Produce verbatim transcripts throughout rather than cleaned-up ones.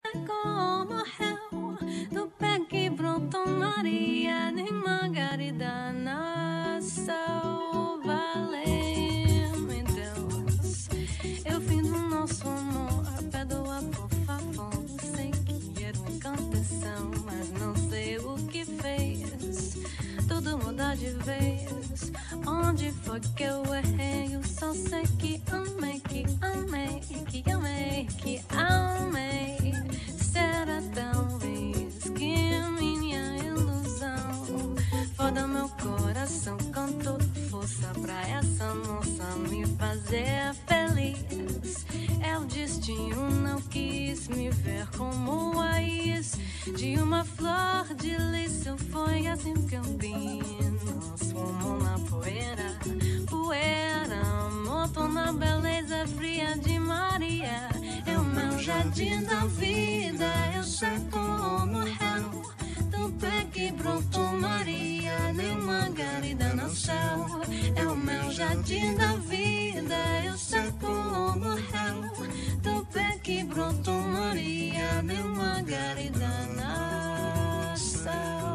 como eu, do pé que brotou Maria, nem Margarida nasceu. Valeu-me Deus, eu fim do nosso amor, perdoa por favor. Sei que era uma encantação, mas não sei o que fez tudo mudar de vez. Onde foi que eu errei? Eu só sei que amei, que amei, que amei, que amei. Será talvez que minha ilusão foda meu coração com toda força pra essa moça me fazer feliz. É o destino, não quis me ver como raiz de uma flor de liso. Foi assim que eu vi. Nós fomos na poeira, poeira, moto na beleza fria de Maria. É o meu jardim da vida, eu sei como é. Do pé que brotou Maria, nem Margarida nasceu. É o meu jardim da vida, eu sei como é. Do pé que brotou Maria, nem Margarida nasceu.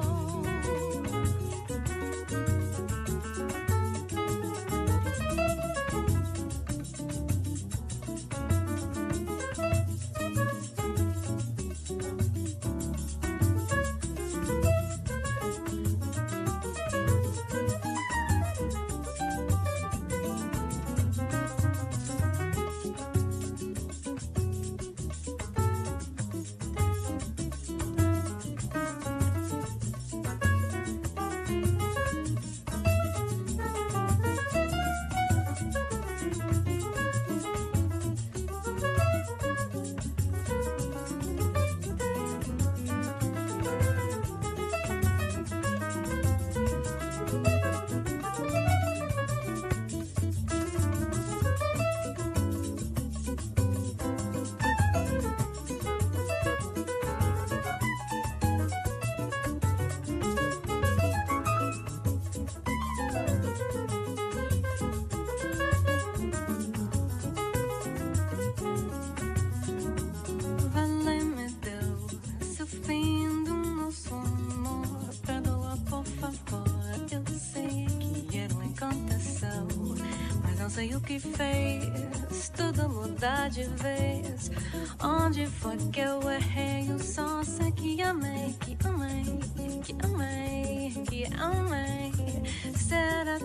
Sei o que fez tudo mudar de vez. Onde foi que eu errei? Eu só sei que amei, que amei, que amei, que amei. Será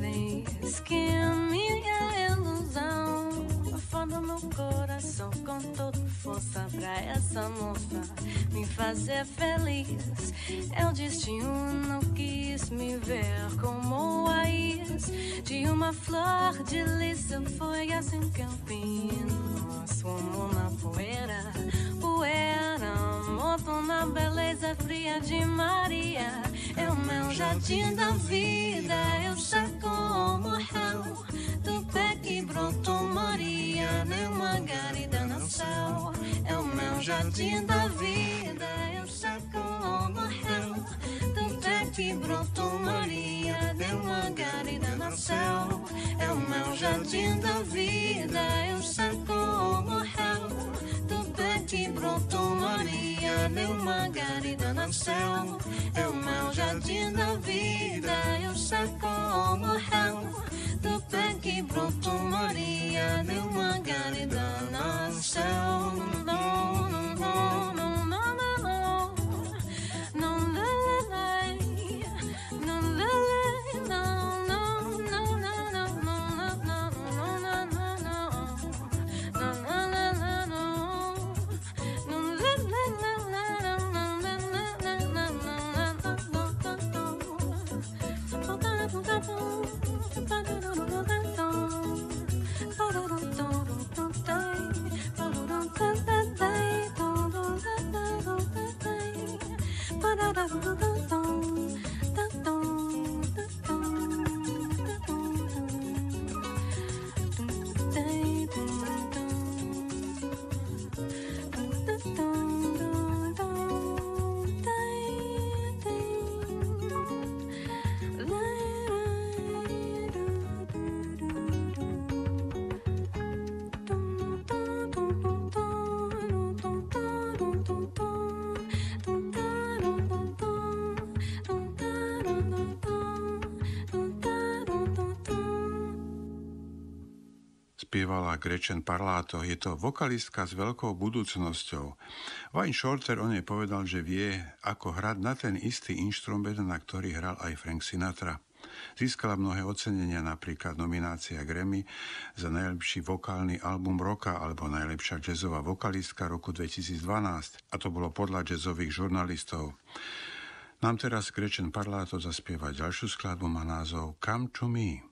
talvez que a minha ilusão foda meu coração com toda força pra essa moça me fazer feliz. É o destino, não quis me ver como raiz de uma flor de liso. Foi assim que eu vim. Nós fomos na poeira, poeira, moto na beleza fria de Maria. É o meu jardim da vida, eu sei como é. Do pé que brotou Maria, nem Margarida nasceu. É o meu jardim da vida, eu sei como é. Do pé que brotou Maria, nem Margarida nasceu. É o meu jardim da vida, eu sei como é. Do pé que brotou Maria, nem Margarida nasceu. É o meu jardim da vida, eu sei como é. Do pé que brotou Maria, nem Margarida nasceu. Não, não, não, não, não, não, não, não, spievala Gretchen Parlato. Je to vokalistka s veľkou budúcnosťou. Wayne Shorter o nej povedal, že vie, ako hrať na ten istý inštrument, na ktorý hral aj Frank Sinatra. Získala mnohé ocenenia, napríklad nominácia Grammy za najlepší vokálny album roka alebo najlepšia jazzová vokalistka roku dvetisícdvanásť. A to bolo podľa jazzových žurnalistov. Nám teraz Gretchen Parlato zaspieva ďalšiu skladbu, má názov Come to Me.